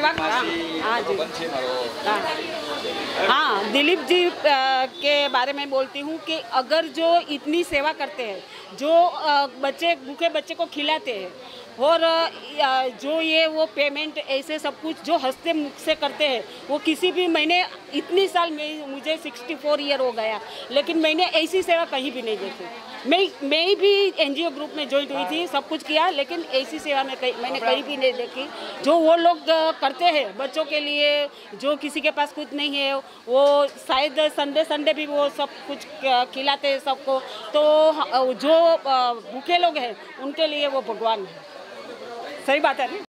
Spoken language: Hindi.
सेवा। हाँ जी, हाँ दिलीप जी के बारे में बोलती हूँ कि अगर जो इतनी सेवा करते हैं, जो बच्चे भूखे बच्चे को खिलाते हैं और जो ये वो पेमेंट ऐसे सब कुछ जो हंसते मुख से करते हैं, वो किसी भी मैंने इतनी साल में मुझे 64 ईयर हो गया, लेकिन मैंने ऐसी सेवा कहीं भी नहीं देखी। मैं भी एनजीओ ग्रुप में ज्वाइन हुई थी, सब कुछ किया, लेकिन ऐसी सेवा मैंने कहीं भी नहीं देखी जो वो लोग करते हैं बच्चों के लिए। जो किसी के पास कुछ नहीं है, वो शायद संडे भी वो सब कुछ खिलाते हैं सबको। तो जो भूखे लोग हैं उनके लिए वो भगवान है। सही बात है ना।